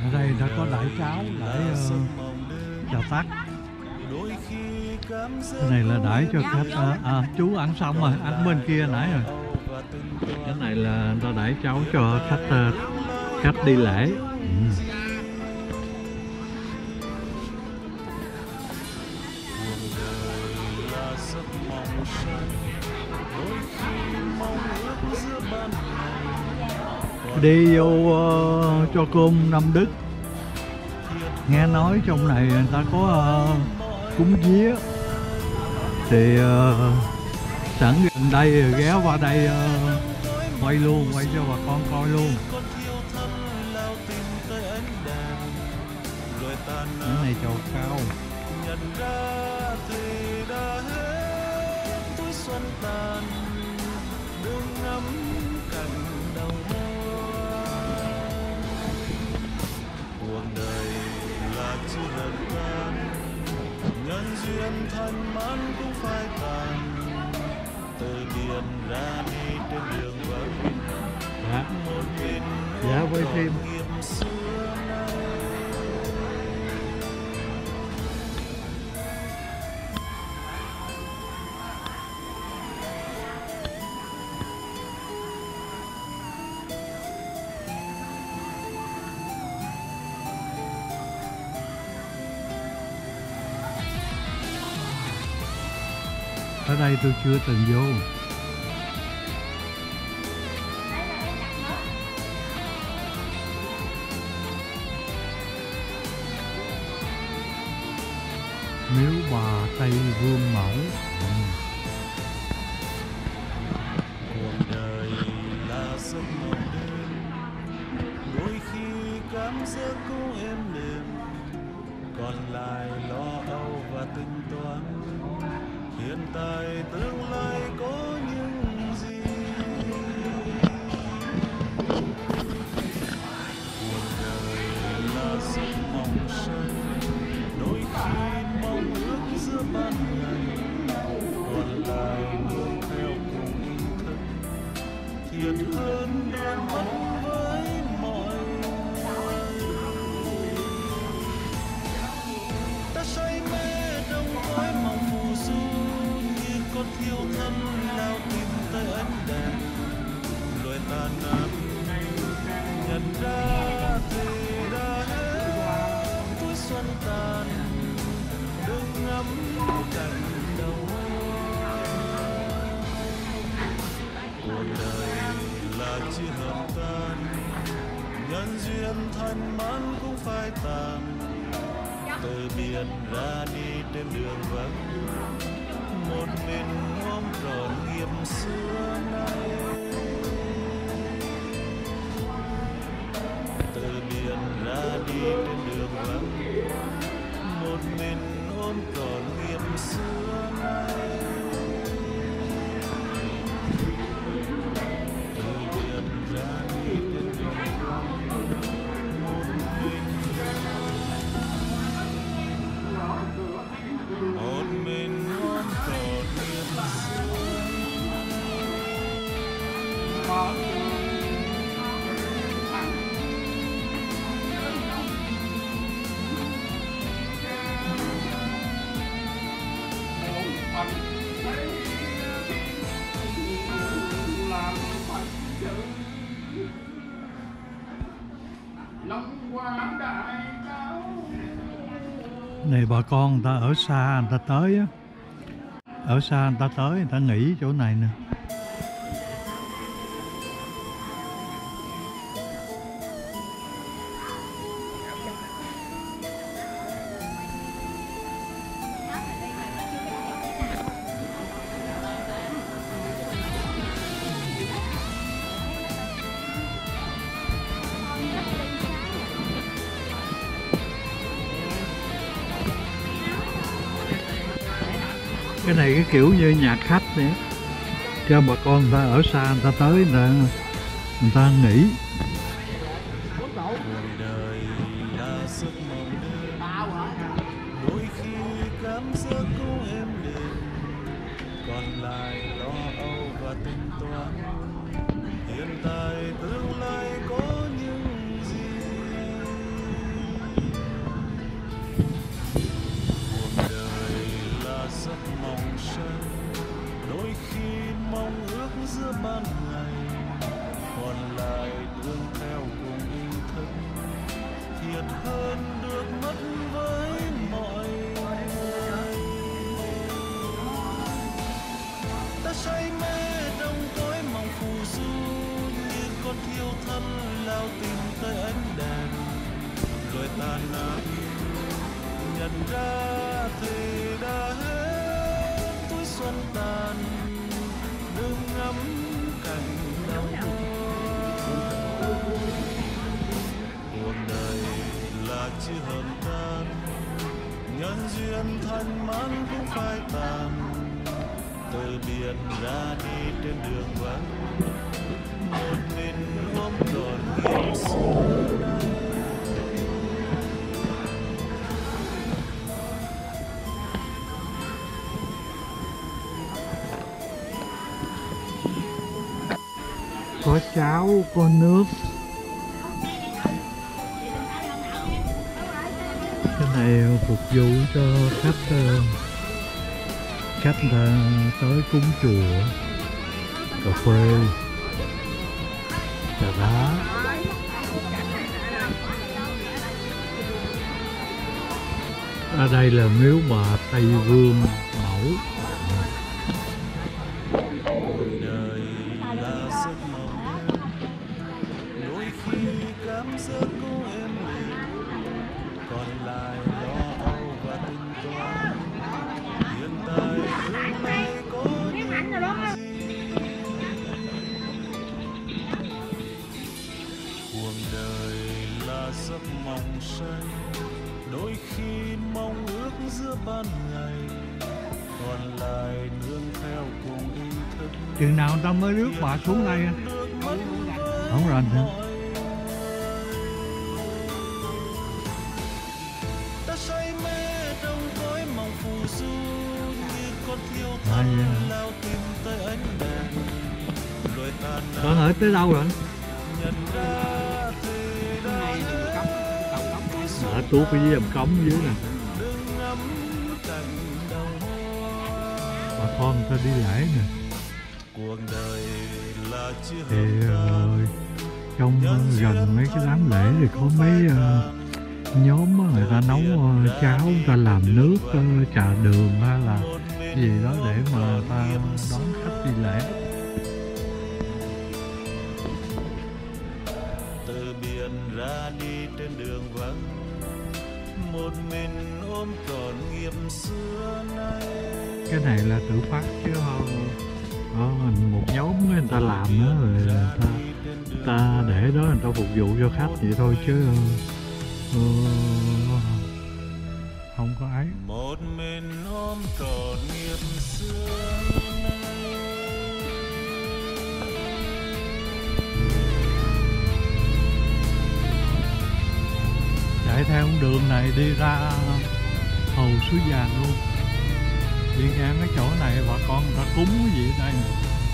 Ở đây đã có đãi cháo, đãi chào tắt. Cái này là đãi cho khách. Chú ăn xong rồi, ăn bên kia nãy rồi. Cái này là ta đãi cháo cho khách đi lễ. Đi vô cho cơm Nam Đức. Nghe nói trong này người ta có cúng vía, thì sẵn gần đây ghé qua đây quay luôn, quay cho bà con coi luôn. Cái này chầu cao. Nhân duyên thân mãn cũng phai tàn, từ biển ra đi trên đường vắng. Một mình quay phim. nghiệp xưa nay. Ở đây tôi chưa từng vô. Miếu bà Tây Vương Mẫu. Cuộc đời là giấc mộng đêm, đôi khi cảm giác cô êm đềm, còn lại lo âu và tính toán. Hiện tại tương lai có những gì? Cuộc đời là giấc mộng say, đôi khi mong ước giữa ban ngày, còn lại ngược theo cùng ý thức, thiệt hơn đôi mắt với mọi người. Ta say mê trong cõi mộng phù du, con thiêu thân lao tìm tới ánh đèn, rồi tan nát nhận ra thì đã hết. Tuổi xuân tàn đừng ngắm cảnh đầu hoa. Cuộc đời là chia hợp tan, nhân duyên thân mãn cũng phai tàn, từ biển ra đi trên đường vắng. Một mình ôm trọn nghiệp xưa nay, từ biển ra đi trên đường vắng. Một mình ôm trọn nghiệp xưa nay, từ biển ra đi trên đường vắng. Một mình ôm trọn nghiệp xưa. Này bà con người ta ở xa người ta tới á, ở xa người ta tới người ta nghỉ chỗ này nè. Cái này cái kiểu như nhà khách vậy, cho bà con người ta ở xa người ta tới người ta nghỉ. Cuộc đời là giấc mộng đêm, đôi khi cảm giác cô êm đềm, còn lại lo âu và tính toán. Hiện tại tương lai có những gì? say mê trong cõi mộng phù du, như con thiêu thân lao tìm tới ánh đèn. Rồi tan nát nhận ra thì đã hết, tuổi xuân tàn đừng ngắm cảnh đau hoa. Cuộc đời là chiếc hờn tan, nhân duyên thanh mãn cũng phai tàn. Từ biệt ra đi trên đường vắng, một mình ôm trọn nghiệp xưa nay. Có cháo, có nước. Cái này phục vụ cho khách tới cúng chùa. Cà phê, trà đá. Ở đây là miếu bà Tây Vương Mẫu. Đời là giấc mộng, đôi khi cảm giác cô em mình, còn lại lo âu và tính toán. Hiện tại tương lai có những gì? Cuộc đời là giấc mộng xanh, đôi khi mong ước giữa ban ngày, còn lại nương theo cùng ý thức. Chừng nào người ta mới rước bà xuống đây? Không rành hả? Ta say mê trong cõi mộng phù du, như con thiêu thân lao tìm tới ánh đèn. Rồi tan nát Con ở tới đâu rồi? nhận ra thì đã Ở tuốt ở dưới hầm cống dưới nè. đừng ngắm cảnh đau hoa. Bà con người ta đi lễ nè. Cuộc đời là chiếc Thì hờn trong gần mấy cái đám lễ thì có mấy nhóm á, người ta nấu cháo, người ta làm nước trà đường hay là gì đó để mà người ta đón khách đi lễ. từ biển ra đi trên đường vắng, một mình ôm trọn nghiệp xưa nay. Cái này là tự phát chứ không có một nhóm người ta làm đó, rồi người ta để đó người ta phục vụ cho khách vậy thôi chứ không có ấy. Một mình ôm trọn nghiệp xưa nay. Chạy theo con đường này đi ra Hồ Suối Vàng luôn. Đi ngang cái chỗ này bà con người ta cúng cái gì ở đây nè.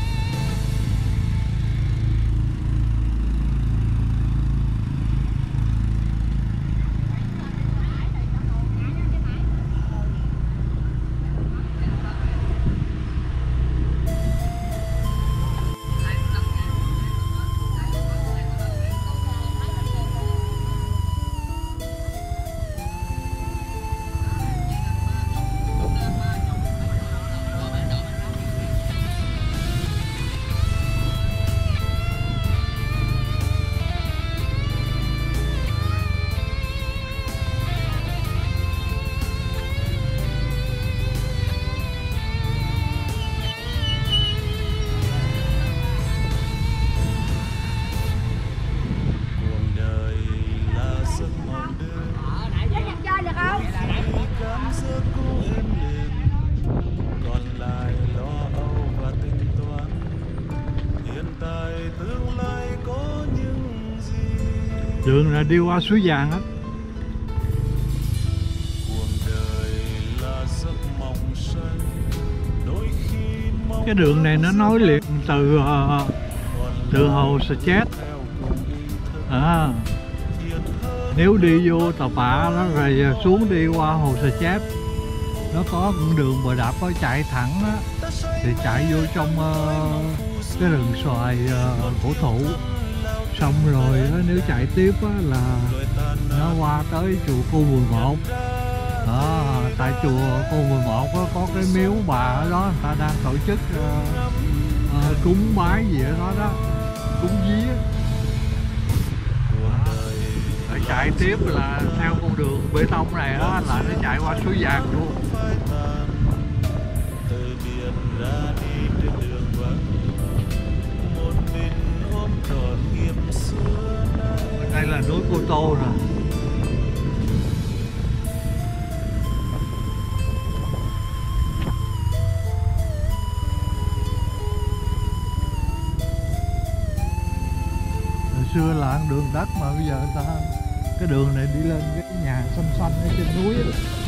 Đường là đi qua suối vàng á. Cái đường này nó nối liền từ hồ Sa Chết. Nếu đi vô Tà Pạ đó rồi xuống đi qua hồ Sa Chết, nó có con đường bờ đạp có chạy thẳng á, thì chạy vô trong cái rừng xoài cổ thụ. Xong rồi đó, nếu chạy tiếp á, là nó qua tới chùa Cô 11. Đó, tại chùa Cô 11 có cái miếu bà ở đó, người ta đang tổ chức cúng bái gì ở đó đó, cúng vía. Rồi chạy tiếp là theo con đường bê tông này đó, là nó chạy qua suối Vàng luôn. từ biển ra đi trên đường vắng, một mình ôm trọn nghiệp xưa nay. Đây là núi Cô Tô nè. Hồi xưa là đường đất mà bây giờ người ta cái đường này đi lên cái nhà xanh xanh ở trên núi đó.